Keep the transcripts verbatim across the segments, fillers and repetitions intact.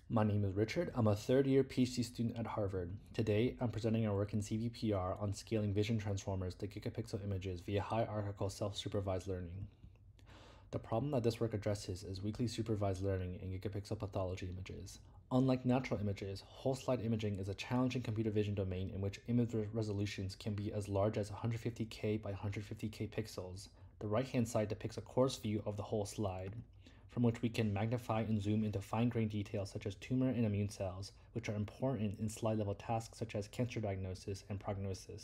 My name is Richard. I'm a third-year PhD student at Harvard. Today, I'm presenting our work in C V P R on scaling vision transformers to gigapixel images via hierarchical self-supervised learning. The problem that this work addresses is weakly supervised learning in gigapixel pathology images. Unlike natural images, whole slide imaging is a challenging computer vision domain in which image resolutions can be as large as one hundred fifty K by one hundred fifty K pixels. The right-hand side depicts a coarse view of the whole slide, from which we can magnify and zoom into fine-grained details such as tumor and immune cells, which are important in slide-level tasks such as cancer diagnosis and prognosis.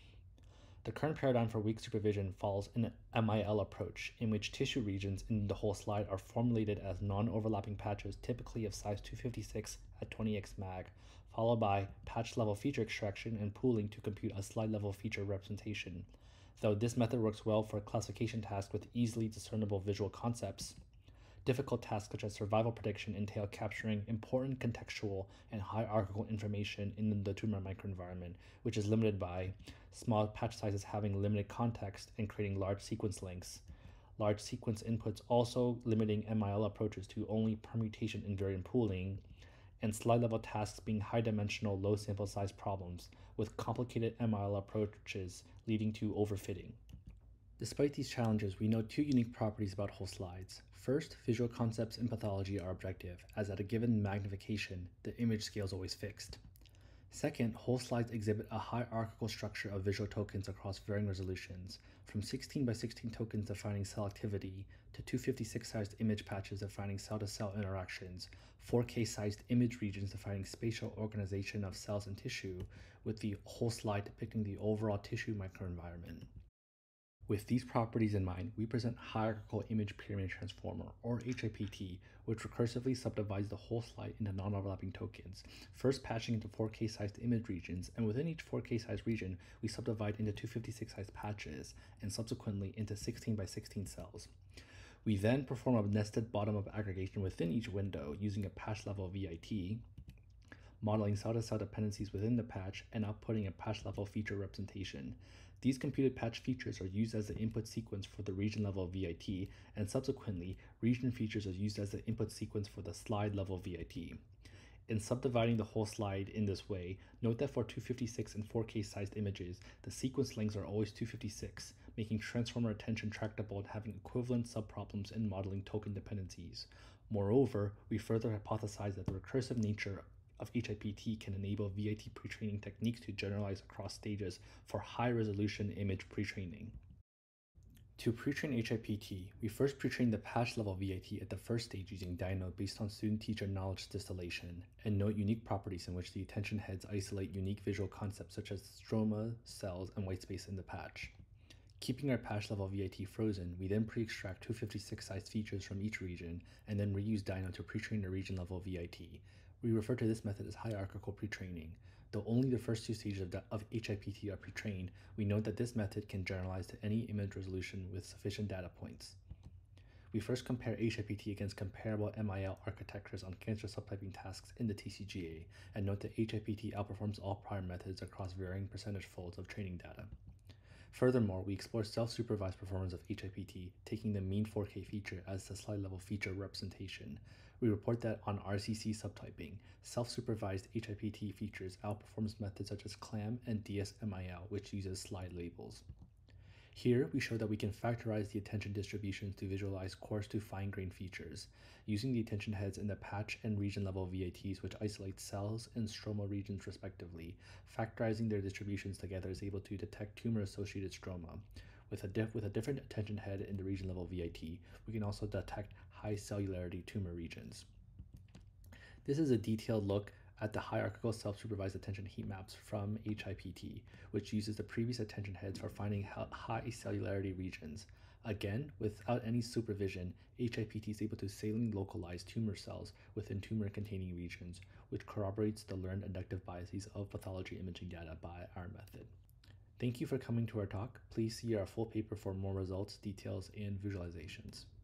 The current paradigm for weak supervision follows an M I L approach, in which tissue regions in the whole slide are formulated as non-overlapping patches, typically of size two fifty-six at twenty x mag, followed by patch-level feature extraction and pooling to compute a slide-level feature representation. Though this method works well for classification tasks with easily discernible visual concepts, difficult tasks such as survival prediction entail capturing important contextual and hierarchical information in the tumor microenvironment, which is limited by small patch sizes having limited context and creating large sequence lengths. Large sequence inputs also limiting M I L approaches to only permutation invariant pooling, and slide-level tasks being high-dimensional, low-sample size problems, with complicated M I L approaches leading to overfitting. Despite these challenges, we know two unique properties about whole slides. First, visual concepts in pathology are objective, as at a given magnification, the image scale is always fixed. Second, whole slides exhibit a hierarchical structure of visual tokens across varying resolutions, from sixteen by sixteen tokens defining cell activity to two fifty-six sized image patches defining cell-to-cell interactions, four K sized image regions defining spatial organization of cells and tissue, with the whole slide depicting the overall tissue microenvironment. With these properties in mind, we present Hierarchical Image Pyramid Transformer, or H I P T, which recursively subdivides the whole slide into non-overlapping tokens, first patching into four K sized image regions, and within each four K sized region, we subdivide into two fifty-six sized patches, and subsequently into sixteen by sixteen cells. We then perform a nested bottom-up aggregation within each window using a patch-level V I T, modeling cell-to-cell dependencies within the patch, and outputting a patch-level feature representation. These computed patch features are used as the input sequence for the region-level V I T, and subsequently, region features are used as the input sequence for the slide-level V I T. In subdividing the whole slide in this way, note that for two fifty-six and four K sized images, the sequence lengths are always two fifty-six, making transformer attention tractable and having equivalent subproblems in modeling token dependencies. Moreover, we further hypothesize that the recursive nature of H I P T can enable V I T pretraining techniques to generalize across stages for high-resolution image pretraining. To pretrain H I P T, we first pretrain the patch-level V I T at the first stage using dyno based on student-teacher knowledge distillation, and note unique properties in which the attention heads isolate unique visual concepts such as stroma, cells, and white space in the patch. Keeping our patch-level V I T frozen, we then pre-extract two fifty-six sized features from each region, and then reuse dyno to pretrain the region-level V I T. We refer to this method as hierarchical pretraining. Though only the first two stages of, of H I P T are pretrained, we note that this method can generalize to any image resolution with sufficient data points. We first compare H I P T against comparable M I L architectures on cancer subtyping tasks in the T C G A, and note that H I P T outperforms all prior methods across varying percentage folds of training data. Furthermore, we explore self-supervised performance of H I P T, taking the mean four K feature as the slide-level feature representation. We report that on R C C subtyping, self-supervised H I P T features outperforms methods such as CLAM and D S M I L, which uses slide labels. Here, we show that we can factorize the attention distributions to visualize coarse to fine-grained features, using the attention heads in the patch and region-level V I Ts, which isolate cells and stroma regions respectively. Factorizing their distributions together is able to detect tumor-associated stroma. With a, diff with a different attention head in the region-level V I T, we can also detect high cellularity tumor regions. This is a detailed look at the hierarchical self-supervised attention heat maps from H I P T, which uses the previous attention heads for finding high cellularity regions. Again, without any supervision, H I P T is able to saliently localize tumor cells within tumor-containing regions, which corroborates the learned inductive biases of pathology imaging data by our method. Thank you for coming to our talk. Please see our full paper for more results, details, and visualizations.